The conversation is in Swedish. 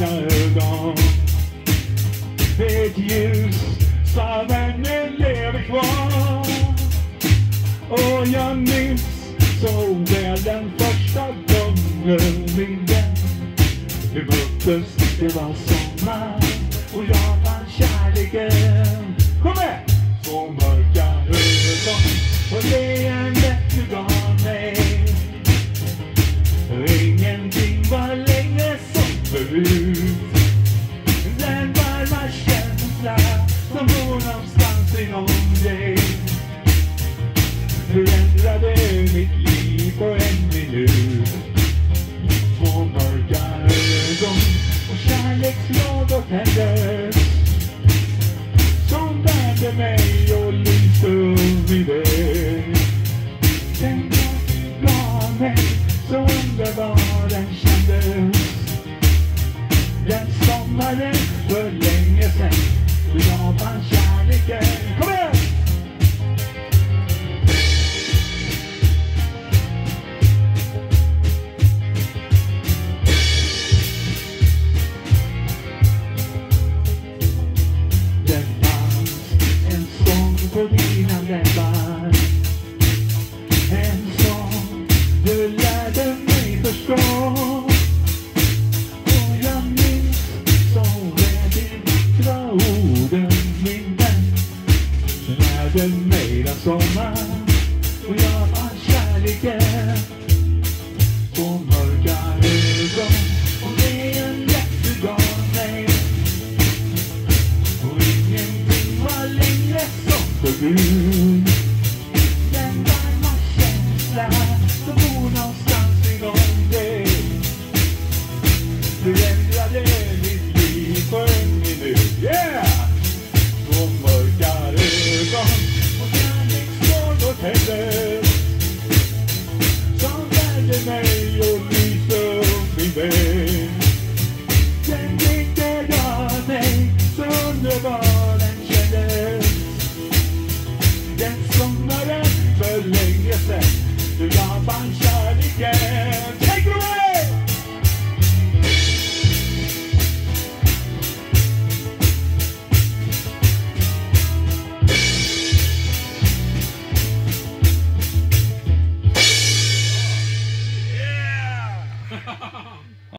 dina ögon. Ett ljus som ännu lever kvar. Och jag minns så väl den första gången min vän. Vi möttes, det var sommar och jag fann kärleken. Kom med! Två mörka ögon och leendet du gav mig. Ingenting var längre som förut. Den varma känsla som bor någonstans inom dig förändrade mitt liv på en minut. Två mörka ögon och kärlekslågor tändes som bärde mig och lyste min väg. Den gav mig så underbar den kändes. Den sommaren för länge sen och jag fann kärleken. Kom igen! Det fanns en sång på dina läppar. En sång du lärde mig förstå. Och jag minns så väl de vackra orden min vän. Du lärde mig den sommaren och jag fann kärleken. Två mörka ögon och det är en du gav mig. Och ingenting var längre som förut.